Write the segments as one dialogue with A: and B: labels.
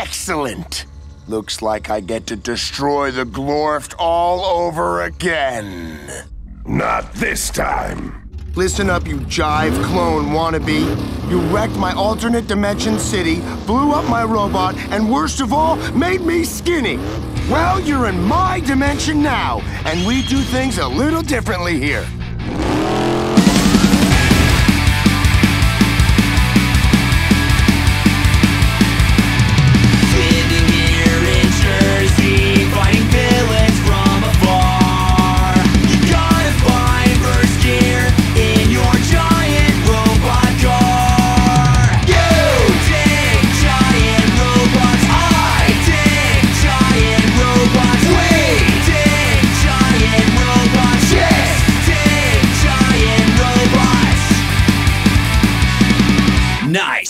A: Excellent. Looks like I get to destroy the Glorft all over again.
B: Not this time.
A: Listen up, you jive clone wannabe. You wrecked my alternate dimension city, blew up my robot, and worst of all, made me skinny. Well, you're in my dimension now, and we do things a little differently here.
C: Living here in Jersey, fighting villains from afar. You gotta find first gear in your giant robot car. You dig giant robots, I dig giant robots, we dig giant robots, yes, dig giant robots. Nice.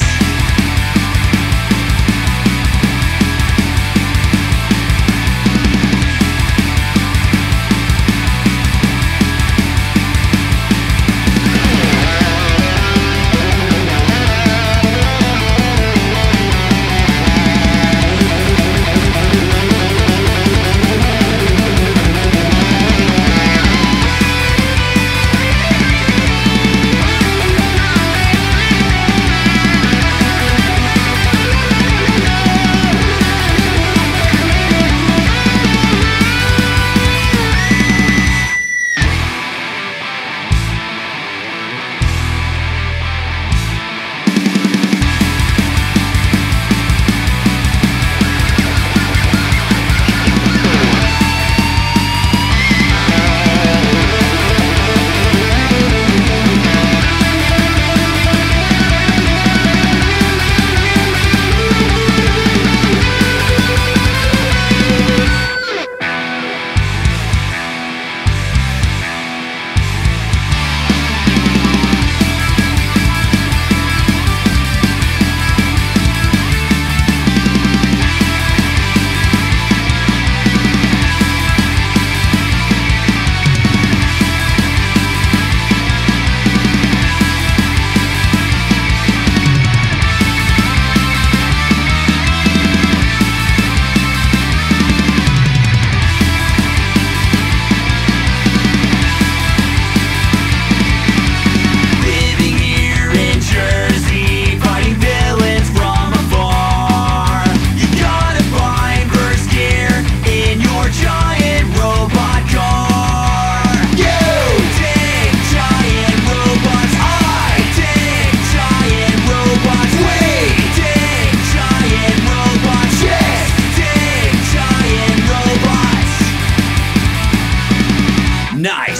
C: Nice!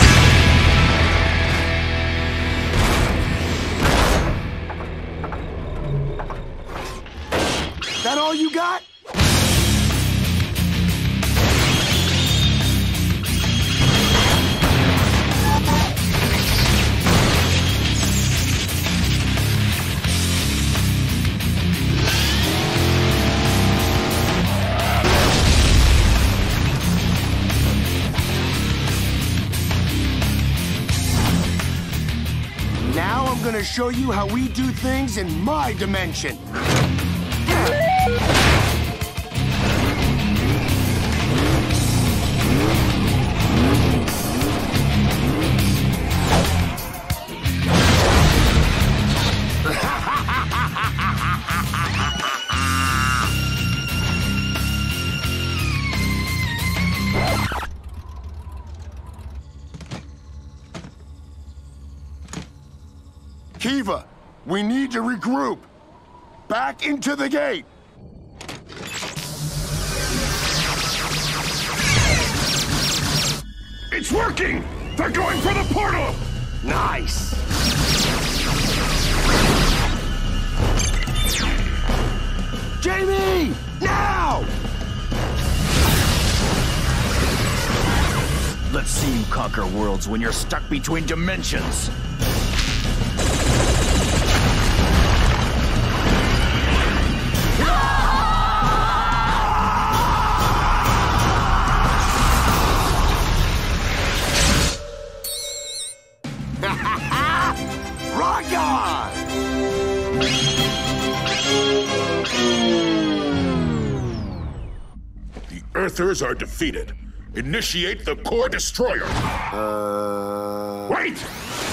A: That all you got? Now I'm gonna show you how we do things in my dimension. Kiva, we need to regroup. Back into the gate.
B: It's working! They're going for the portal!
A: Nice. Jamie, now!
D: Let's see you conquer worlds when you're stuck between dimensions.
A: Rock on!
B: Earthers are defeated. Initiate the core destroyer. Wait!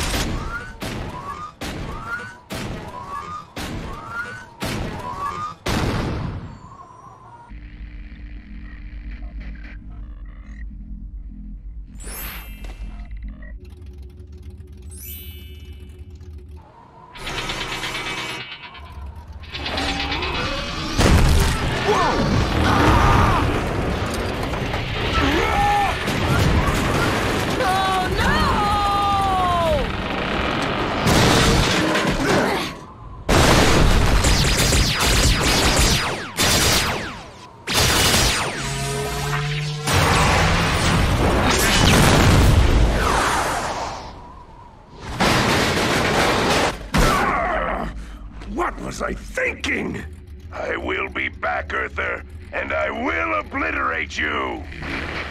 B: What was I thinking? I will be back, Earther, and I will obliterate you!